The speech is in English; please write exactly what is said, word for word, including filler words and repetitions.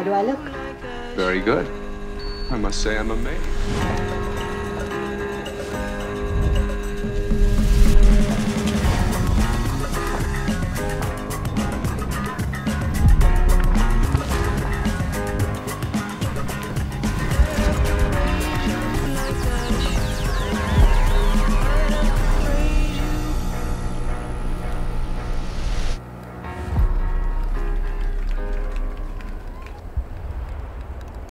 How do I look? Very good. I must say I'm amazed.